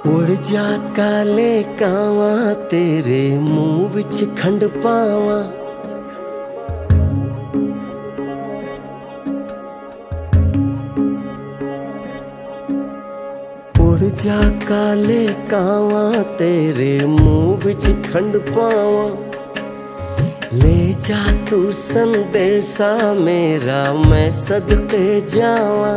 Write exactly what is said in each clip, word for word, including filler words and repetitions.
उड़ जा काले कावा तेरे मुंह विच खंड पावा। उड़ जा काले कावा तेरे मुंह विच खंड पावा। ले जा तू संदेशा मेरा मैं सदके जावा।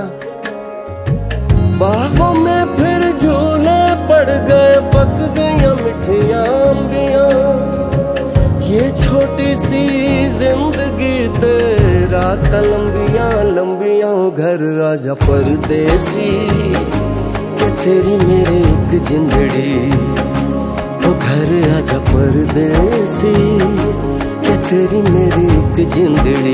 बाहों में फिर झूले पड़ गए पक गया मिठियां अंबियां। ये छोटी सी जिंदगी तेरा लंबियां लंबियां। घर राजा परदेसी के तेरी मेरी एक जिंदड़ी। ओ घर राजा परदेसी के तेरी मेरी एक जिंदड़ी।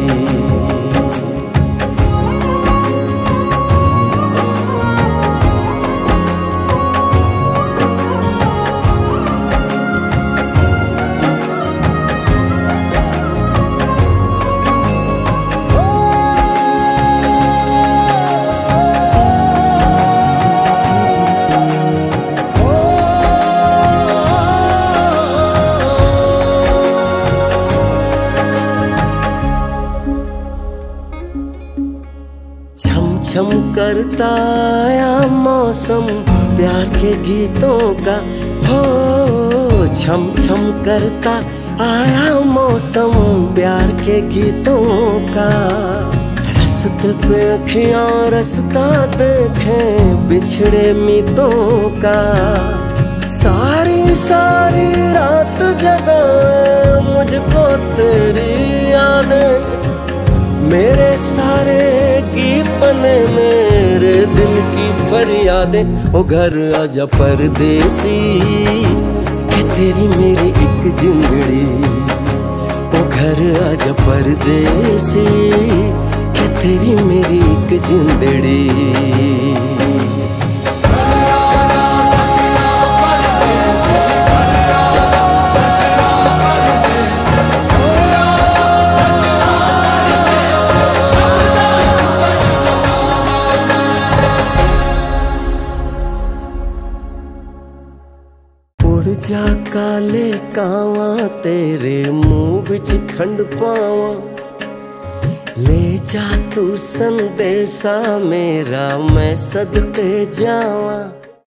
छम करता आया मौसम प्यार के गीतों का। हो छम छम करता आया मौसम प्यार के गीतों का। रस्ते पे अखियां रास्ता देखें बिछड़े मीतों का। सारी सारी रात जगाए मुझको तेरी यादें। मेरे सारे गीत बने मेरे दिल की फरियादें। ओ घर आजा परदेसी के तेरी मेरी एक जिंदड़ी। ओ घर आजा परदेसी के तेरी मेरी एक जिंदड़ी। उड़ जा काले कावा तेरे मुंह विच खंड पावा। ले जा तू संदेशा मेरा मैं सदके जावा।